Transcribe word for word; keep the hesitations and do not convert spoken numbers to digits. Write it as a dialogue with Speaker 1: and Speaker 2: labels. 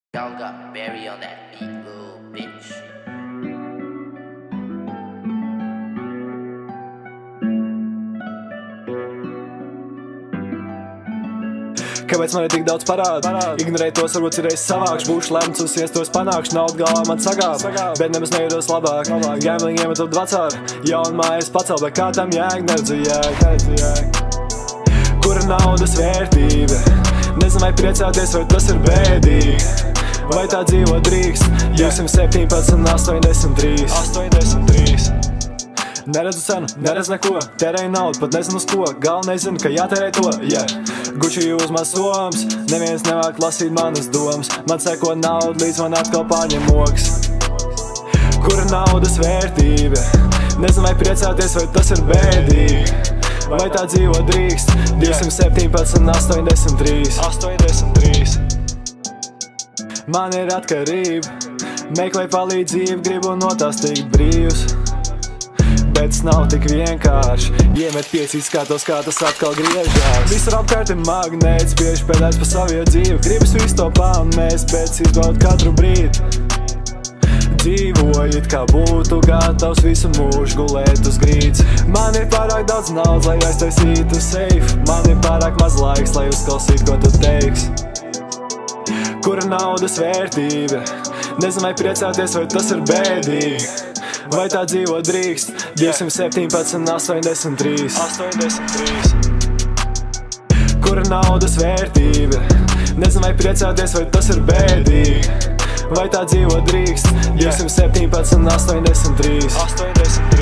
Speaker 1: Y'all got Barry on that beat, little bitch.
Speaker 2: Kāpēc man ir tik daudz parādu? Ignorēt tos, varbūt cireiz savākšu. Būšu lemts un siestos panākšu. Naudu galā man sagāb, bet nemaz nejūtos labāk. Gambling iemet up dvacāru, jaunu mājas pacel, bet kā tam jēg, neredzu jēg. Kura naudas vērtība? Nezinu, vai priecāties, vai tas ir bēdīgi. Vai tā dzīvo drīkst? divsimt septiņpadsmit, astoņdesmit trīs. Neredzu cenu, neredzu neko, tērēju naudu, pat nezinu uz ko. Galvenais zinu, ka jātērē to, yeah. Gucci uz mans soms, neviens nevāk lasīt manas domas. Man seko naudu, līdz man atkal pārņem oks. Kura naudas vērtība? Nezinu, vai priecāties, vai tas ir bēdīgi. Vai tā dzīvo drīkst? divsimt septiņpadsmit, astoņdesmit trīs. Man ir atkarība, meklē palīdzību, gribu no tās tikt brīvs. Bet tas nav tik vienkārši, iemet piecīt skatos, kā tas atkal griežās. Visur apkārt ir magnēts, spiež pēdējais pa savu dzīvi. Gribas visu to pārmest, bet izbaud katru brīdi. Dzīvojot, kā būtu gatavs visu mūžu gulēt uz grīdas. Man ir pārāk daudz naudas, lai aiztaisītu safe. Man ir pārāk maz laiks, lai uzklausītu, ko tu teiksi. Kura naudas vērtība? Nezinu, vai priecāties, vai tas ir bēdīgi. Vai tā dzīvo drīkst? divsimt septiņpadsmit, astoņdesmit trīs. Kura naudas vērtība? Nezinu, vai priecāties, vai tas ir bēdīgi. Vai tā dzīvo drīkst? divsimt septiņpadsmit, astoņdesmit trīs.